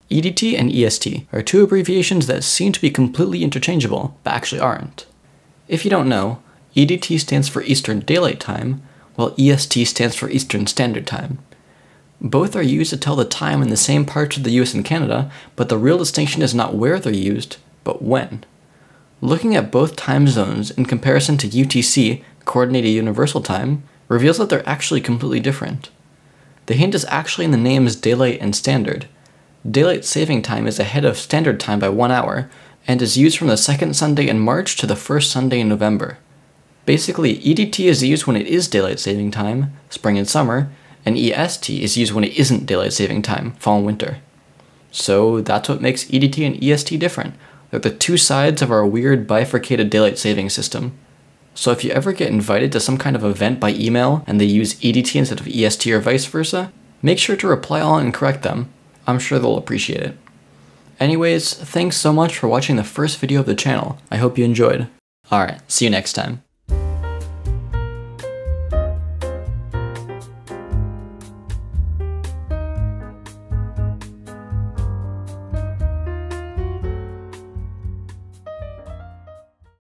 EDT and EST are two abbreviations that seem to be completely interchangeable, but actually aren't. If you don't know, EDT stands for Eastern Daylight Time, while EST stands for Eastern Standard Time. Both are used to tell the time in the same parts of the US and Canada, but the real distinction is not where they're used, but when. Looking at both time zones in comparison to UTC, Coordinated Universal Time, reveals that they're actually completely different. The hint is actually in the names Daylight and Standard. Daylight Saving Time is ahead of Standard Time by 1 hour, and is used from the second Sunday in March to the first Sunday in November. Basically, EDT is used when it is Daylight Saving Time, spring and summer, and EST is used when it isn't Daylight Saving Time, fall and winter. So that's what makes EDT and EST different. They're the two sides of our weird bifurcated daylight saving system. So if you ever get invited to some kind of event by email and they use EDT instead of EST or vice versa, make sure to reply all and correct them. I'm sure they'll appreciate it. Anyways, thanks so much for watching the first video of the channel. I hope you enjoyed. Alright, see you next time.